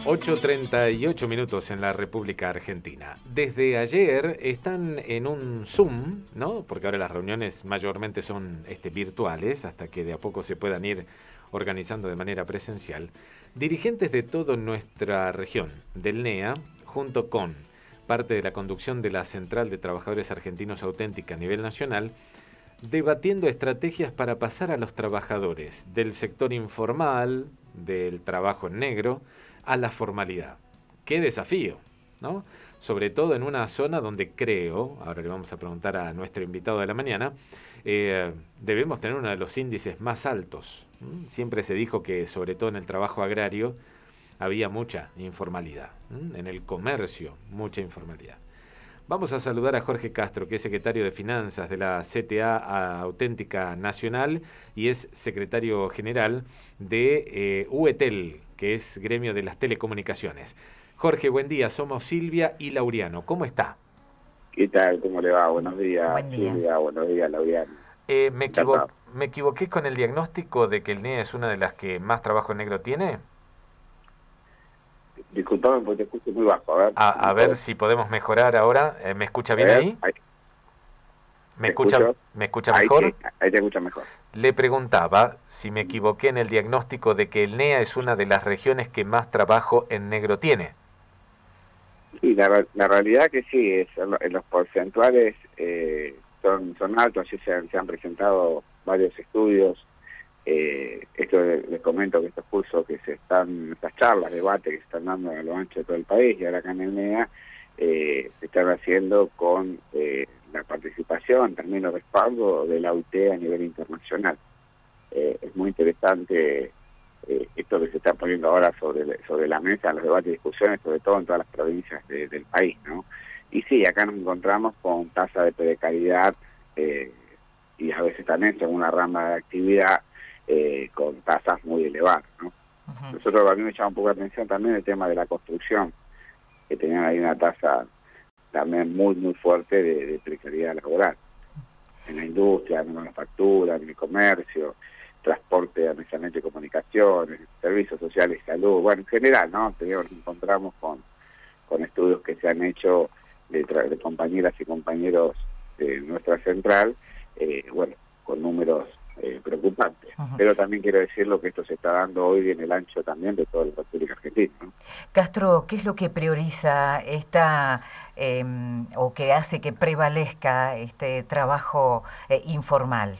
8:38 en la República Argentina. Desde ayer están en un Zoom, ¿no? Porque ahora las reuniones mayormente son virtuales, hasta que de a poco se puedan ir organizando de manera presencial. Dirigentes de toda nuestra región, del NEA, junto con parte de la conducción de la Central de Trabajadores Argentinos Auténtica a nivel nacional, debatiendo estrategias para pasar a los trabajadores del sector informal, del trabajo en negro, a la formalidad. ¡Qué desafío!, ¿no? Sobre todo en una zona donde creo, ahora le vamos a preguntar a nuestro invitado de la mañana, debemos tener uno de los índices más altos. Siempre se dijo que, sobre todo en el trabajo agrario, había mucha informalidad. En el comercio, mucha informalidad. Vamos a saludar a Jorge Castro, que es secretario de Finanzas de la CTA Auténtica Nacional y es secretario general de UETEL, que es Gremio de las Telecomunicaciones. Jorge, buen día. Somos Silvia y Laureano. ¿Cómo está? ¿Qué tal? ¿Cómo le va? Buenos días, Buen día. Silvia. Buenos días, Laureano. Me equivoqué con el diagnóstico de que el NEA es una de las que más trabajo en negro tiene. Disculpame porque te escucho muy bajo. A ver si podemos mejorar ahora. ¿Me escucha bien ahí? ¿Me escucha mejor? Ahí te escucha mejor. Le preguntaba si me equivoqué en el diagnóstico de que el NEA es una de las regiones que más trabajo en negro tiene. Sí, la realidad que sí, en los porcentuales son altos. Así se han presentado varios estudios. Esto les comento que estos cursos estas charlas, debates que se están dando a lo ancho de todo el país y ahora acá en el NEA, se están haciendo con la participación, también el respaldo de la UT a nivel internacional. Es muy interesante esto que se está poniendo ahora sobre la mesa, los debates y discusiones, sobre todo en todas las provincias del país, ¿no? Y sí, acá nos encontramos con tasa de precariedad y a veces también según una rama de actividad con tasas muy elevadas, ¿no? Nosotros, a mí me llama un poco la atención también el tema de la construcción, que tenían ahí una tasa también muy fuerte de precariedad laboral. En la industria, en la manufactura, en el comercio, transporte, almacenamiento de comunicaciones, servicios sociales y salud. Bueno, en general, ¿no? Nos encontramos con estudios que se han hecho de compañeras y compañeros de nuestra central, con números preocupantes. Pero también quiero decirlo que esto se está dando hoy en el ancho también de toda la República Argentina, ¿no? Castro, ¿qué es lo que prioriza o que hace que prevalezca este trabajo informal?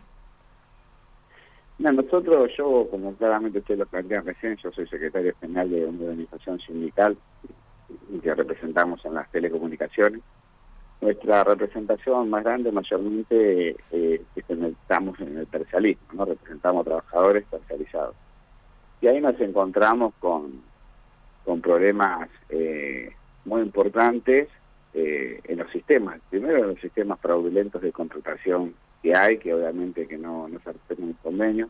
Yo, como claramente ustedes lo plantean recién, yo soy secretario general de una organización sindical que representamos en las telecomunicaciones. Nuestra representación más grande mayormente estamos en el tercialismo, ¿no? Representamos trabajadores tercializados. Y ahí nos encontramos con problemas muy importantes en los sistemas. Primero, en los sistemas fraudulentos de contratación que hay, que obviamente que no se respetan los convenios.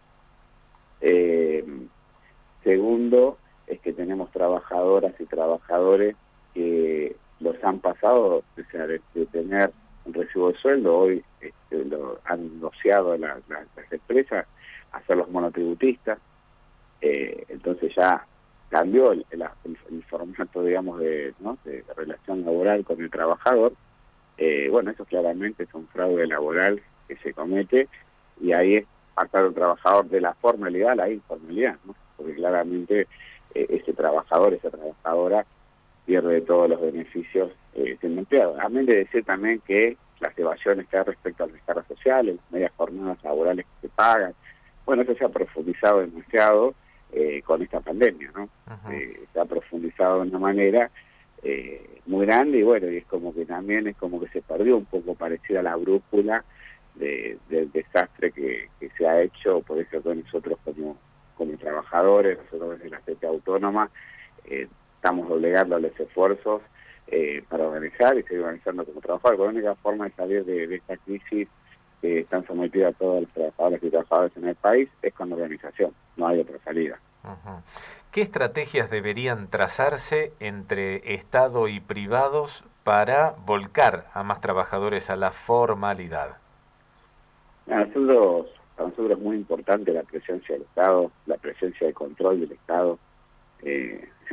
Segundo, es que tenemos trabajadoras y trabajadores que los han pasado, o sea, de tener un recibo de sueldo, hoy lo han negociado las empresas a ser los monotributistas. Entonces ya cambió el formato, digamos, de relación laboral con el trabajador. Eso claramente es un fraude laboral que se comete, y ahí es pasar un trabajador de la formalidad a la informalidad, ¿no? Porque claramente ese trabajador, esa trabajadora pierde todos los beneficios siendo empleado. Amén de decir también que las evasiones que hay respecto a las cargas sociales, las medias jornadas laborales que se pagan, eso se ha profundizado demasiado con esta pandemia, ¿no? Se ha profundizado de una manera muy grande, y es como que también se perdió un poco, parecida a la brújula del desastre que se ha hecho. Por eso nosotros como trabajadores, nosotros desde la CTA Autónoma, estamos doblegando los esfuerzos para organizar y seguir organizando como trabajadores. La única forma de salir de esta crisis que están sometidas todos los trabajadores y trabajadoras en el país es con la organización, no hay otra salida. ¿Qué estrategias deberían trazarse entre Estado y privados para volcar a más trabajadores a la formalidad? Para nosotros es muy importante la presencia del Estado, la presencia de control del Estado.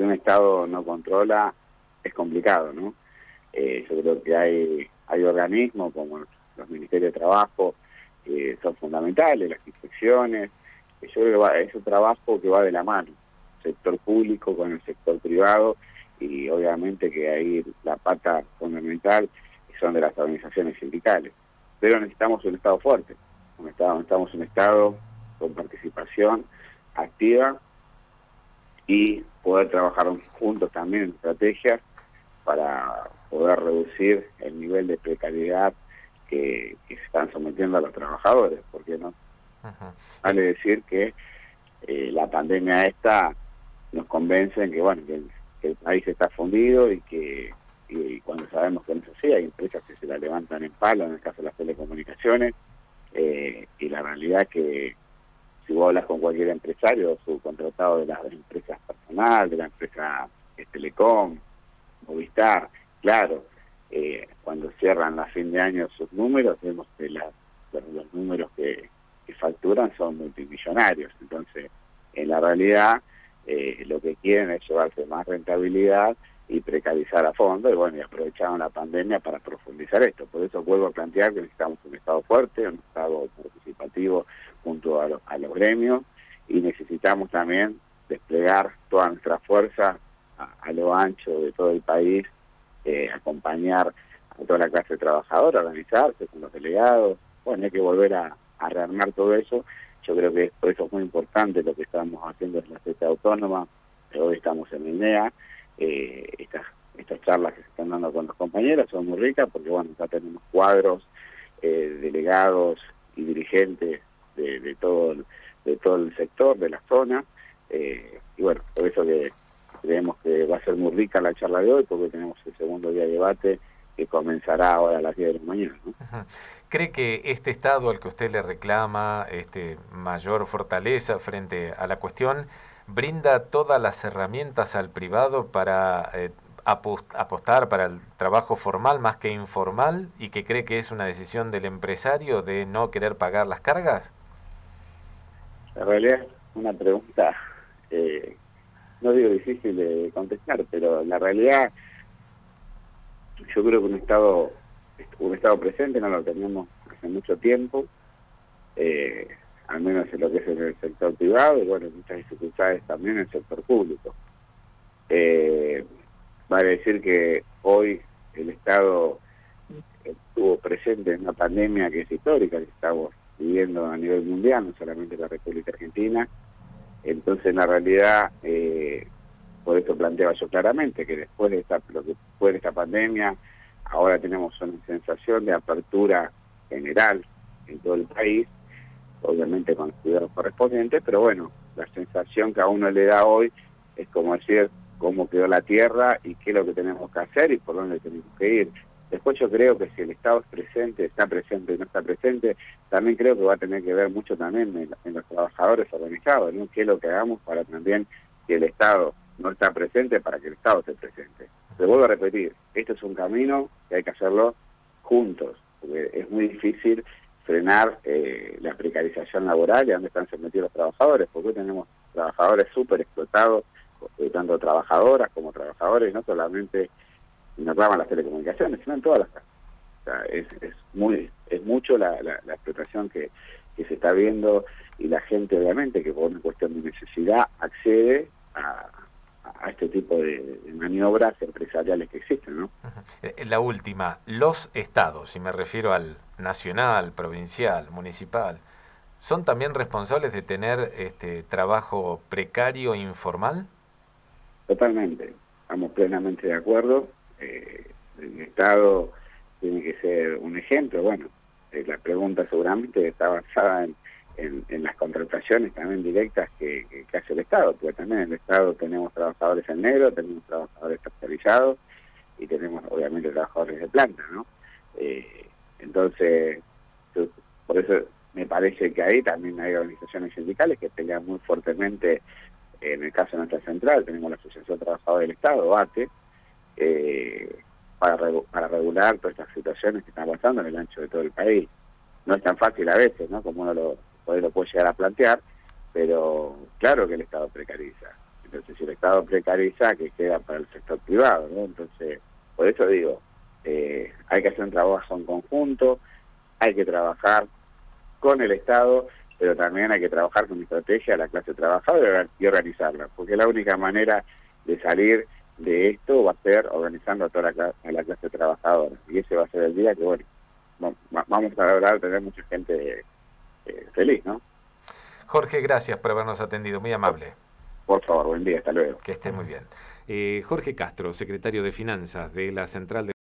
si un Estado no controla, es complicado, ¿no? Yo creo que hay organismos como los Ministerios de Trabajo, que son fundamentales, las inspecciones. Yo creo que es un trabajo que va de la mano, sector público con el sector privado, y obviamente que ahí la pata fundamental son de las organizaciones sindicales. Pero necesitamos un Estado fuerte, necesitamos un Estado con participación activa y poder trabajar juntos también en estrategias para poder reducir el nivel de precariedad que se están sometiendo a los trabajadores, porque no vale decir que la pandemia esta nos convence en que bueno que el país está fundido y cuando sabemos que no es así, hay empresas que se la levantan en palo, en el caso de las telecomunicaciones, y la realidad es que si vos hablas con cualquier empresario, subcontratado de las empresas personal, de la empresa Telecom, Movistar, claro, cuando cierran a fin de año sus números, vemos que los números que facturan son multimillonarios. Entonces, en la realidad, lo que quieren es llevarse más rentabilidad y precarizar a fondo, y bueno, y aprovecharon la pandemia para profundizar esto. Por eso vuelvo a plantear que necesitamos un Estado fuerte, un Estado participativo junto a los gremios, y necesitamos también desplegar toda nuestra fuerza a lo ancho de todo el país, acompañar a toda la clase trabajadora, organizarse con los delegados. Bueno, hay que volver a rearmar todo eso. Yo creo que por eso es muy importante lo que estamos haciendo en la sociedad autónoma. Hoy estamos en INEA. Estas charlas que se están dando con los compañeros son muy ricas porque, bueno, ya tenemos cuadros, delegados y dirigentes de todo el sector, de la zona. Y bueno, por eso que creemos que va a ser muy rica la charla de hoy, porque tenemos el segundo día de debate que comenzará ahora a las 10 de la mañana, ¿no? ¿Cree que este Estado al que usted le reclama mayor fortaleza frente a la cuestión brinda todas las herramientas al privado para apostar para el trabajo formal más que informal, y que cree que es una decisión del empresario de no querer pagar las cargas? La realidad es una pregunta, no digo difícil de contestar, pero la realidad, yo creo que un Estado presente no lo tenemos hace mucho tiempo, al menos en lo que es en el sector privado, y bueno, muchas dificultades también en el sector público. Vale decir que hoy el Estado estuvo presente en una pandemia que es histórica, que estamos viviendo a nivel mundial, no solamente en la República Argentina. Entonces, en la realidad, por eso planteaba yo claramente que después de esta pandemia, ahora tenemos una sensación de apertura general en todo el país, obviamente con los cuidados correspondientes, pero bueno, la sensación que a uno le da hoy es como decir cómo quedó la tierra y qué es lo que tenemos que hacer y por dónde tenemos que ir. Después yo creo que si el Estado es presente, está presente y no está presente, también creo que va a tener que ver mucho también en los trabajadores organizados, ¿no? ¿Qué es lo que hagamos para también que el Estado no está presente para que el Estado esté presente? Te vuelvo a repetir, esto es un camino que hay que hacerlo juntos, porque es muy difícil frenar la precarización laboral y a donde están sometidos los trabajadores, porque hoy tenemos trabajadores súper explotados, tanto trabajadoras como trabajadores, no solamente no claman las telecomunicaciones, sino en todas las casas. O sea, es mucho la explotación que se está viendo, y la gente obviamente que por una cuestión de necesidad accede a este tipo de maniobras empresariales que existen, ¿no? La última, los estados, y me refiero al nacional, provincial, municipal, ¿son también responsables de tener trabajo precario e informal? Totalmente, estamos plenamente de acuerdo. El Estado tiene que ser un ejemplo. Bueno, la pregunta seguramente está basada en las contrataciones también directas que hace el Estado, porque también en el Estado tenemos trabajadores en negro, tenemos trabajadores tercerizados y tenemos obviamente trabajadores de planta, ¿no? Entonces, por eso me parece que ahí también hay organizaciones sindicales que pelean muy fuertemente. En el caso de nuestra central tenemos la Asociación de Trabajadores del Estado, ATE, para regular todas estas situaciones que están pasando en el ancho de todo el país. No es tan fácil a veces, ¿no? Como uno lo puede llegar a plantear, pero claro que el Estado precariza. Entonces, si el Estado precariza, que queda para el sector privado, ¿no? Entonces, por eso digo, hay que hacer un trabajo en conjunto, hay que trabajar con el Estado, pero también hay que trabajar con estrategia a la clase trabajadora y organizarla, porque la única manera de salir de esto va a ser organizando a toda la clase trabajadora, y ese va a ser el día que, bueno, vamos a lograr tener mucha gente feliz, ¿no? Jorge, gracias por habernos atendido, muy amable. Por favor, buen día, hasta luego. Que esté muy bien. Jorge Castro, secretario de Finanzas de la Central de